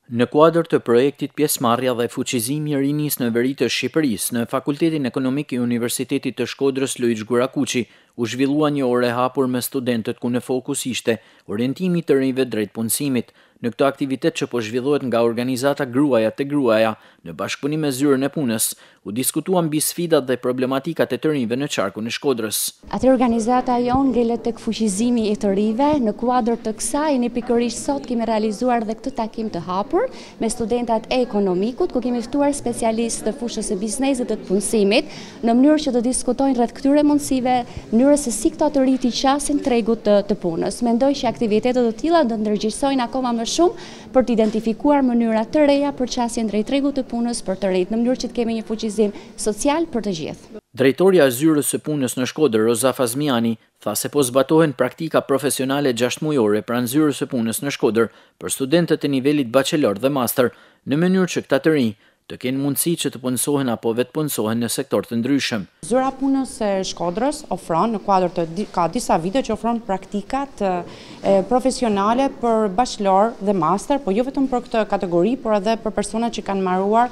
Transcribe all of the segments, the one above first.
Në kuadër të projektit Pjesëmarrja dhe fuqizimi i rinisë në veri të Shqipërisë, në Fakultetin Ekonomik i Universitetit të Shkodrës Luiç Gurakuqi, u zhvillua një orë e hapur me studentët ku në fokus ishte orientimi të rinjve drejt punësimit. Në këtë aktivitet që po zhvillohet nga organizata Gruaja te Gruaja, në bashkëpunim me Zyrën e Punës, u diskutuan mbi sfidat dhe problematikat e të rinjve në qarkun e Shkodrës. Atë organizata jon ngjelet tek fuqizimi i të rinjve. Në kuadër të kësaj, ne pikërisht sot kemi realizuar dhe këtë takim të hapur me studentat e ekonomikut, ku kemi ftuar specialistë të fushës së biznesit dhe të punësimit, në mënyrë që të diskutojnë rreth këtyre mundësive, mënyrës se si këto të rinjt i qasin tregut të punës. Mendoj që aktivitetet të tilla do ndërgjegjësojnë akoma më shumë për të identifikuar mënyra të reja për qasjen drejt tregut të punës për të rinjt, në mënyrë që të kemi një fuqizim social për të gjithë. Drejtoria e Zyrës së Punës në Shkodër, Roza Fazmiani, tha se po zbatohen praktika profesionale 6 mujore pranë Zyrës së Punës në Shkodër për studentët e nivelit bachelor dhe master, në mënyrë që këta të rinj të kenë mundësi që të punësohen apo vetë punësohen në sektor të ndryshëm. Zyra Punës së Shkodrës ofron në kuadër të ka disa vite që ofron praktikat profesionale për bachelor dhe master, po jo vetëm për këtë kategori, por edhe për persona që kanë mbaruar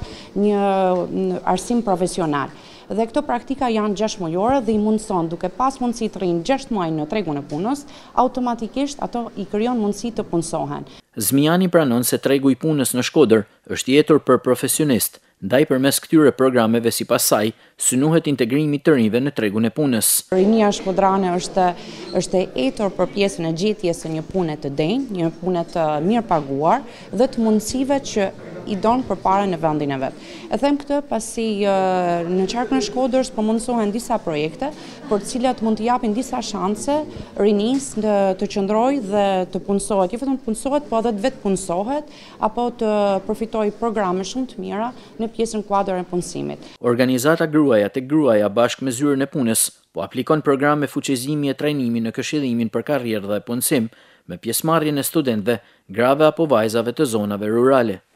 një arsim profesional. Dhe këto praktika janë 6 mujore dhe i mundëson, duke pas mundësi të rrinë 6 muaj në tregun e punës, automatikisht ato i krijon mundësi të punësohen. Zmiani pranon se tregu i punës në Shkodër është jetur për profesionist, ndaj përmes këtyre programeve sipas saj, synohet integrimi të rinjve në tregun e punës. Rinia shkodrane është e etur për pjesën e gjetjes së një pune të denjë, një pune të mirë paguar dhe të mundësive që i donë përpara në vendin e vet. E them këtë pasi në qarkun e Shkodrës po mundësohen disa projekte për të cilat mund të japin disa shanse rinisë të qëndrojë dhe të punësohet, jo vetëm të punësohet, po edhe të vetë punësohet apo të përfitojë programe shumë të mira në pjesën kuadër e punësimit. Organizata Gruaja te Gruaja bashkë me Zyrën e Punës po aplikon programe fuqizimi e trajnimi në këshillimin për karrierë dhe punësim, me pjesëmarrjen e studentëve, grave apo vajzave të zonave rurale.